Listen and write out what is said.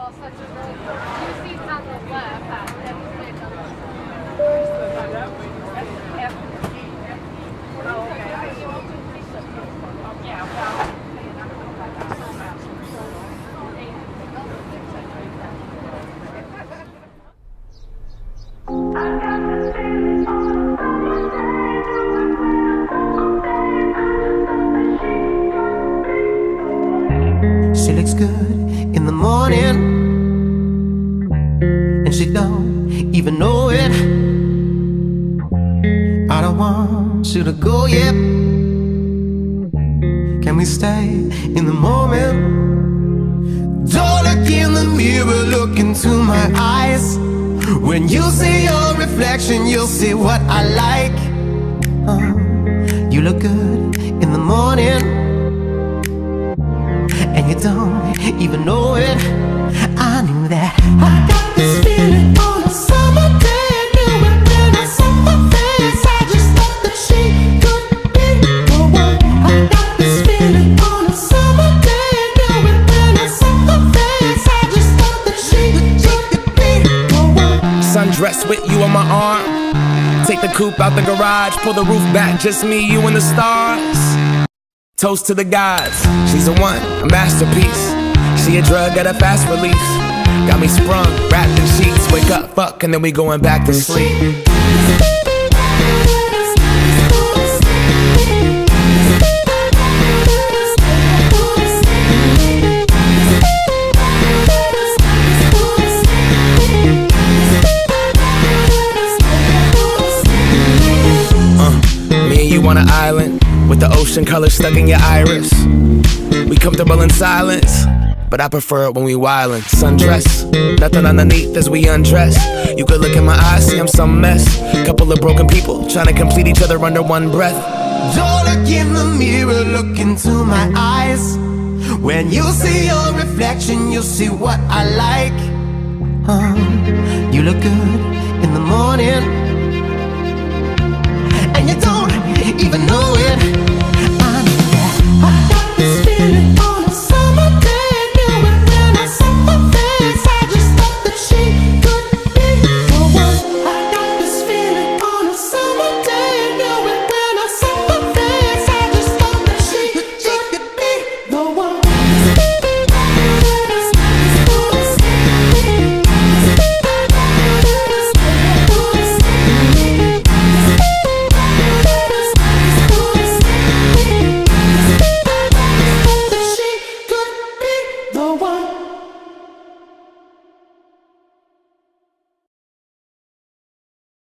well, such a really two seats on the left. She looks good in the morning, and she don't even know it. I don't want you to go yet. Can we stay in the moment? Don't look in the mirror, look into my eyes. When you see your reflection, you'll see what I like. You look good in the morning, and you don't even know it. I knew that. I got this feeling on a summer day. I knew it when I saw her face. I just thought that she could be the one. I got this feeling on a summer day. I knew it when I saw her face. I just thought that she could be the one. Sundress with you on my arm. Take the coupe out the garage, pull the roof back, just me, you and the stars. Toast to the gods, she's a one, a masterpiece. She a drug at a fast release. Got me sprung, wrapped in sheets. Wake up, fuck, and then we going back to sleep. Me and you on an island with the ocean color stuck in your iris. We comfortable in silence, but I prefer it when we wildin'. Sundress, nothing underneath as we undress. You could look in my eyes, see I'm some mess. Couple of broken people trying to complete each other under one breath. Don't look in the mirror, look into my eyes. When you see your reflection, you'll see what I like. You look good in the morning, and you don't even know it. I know that.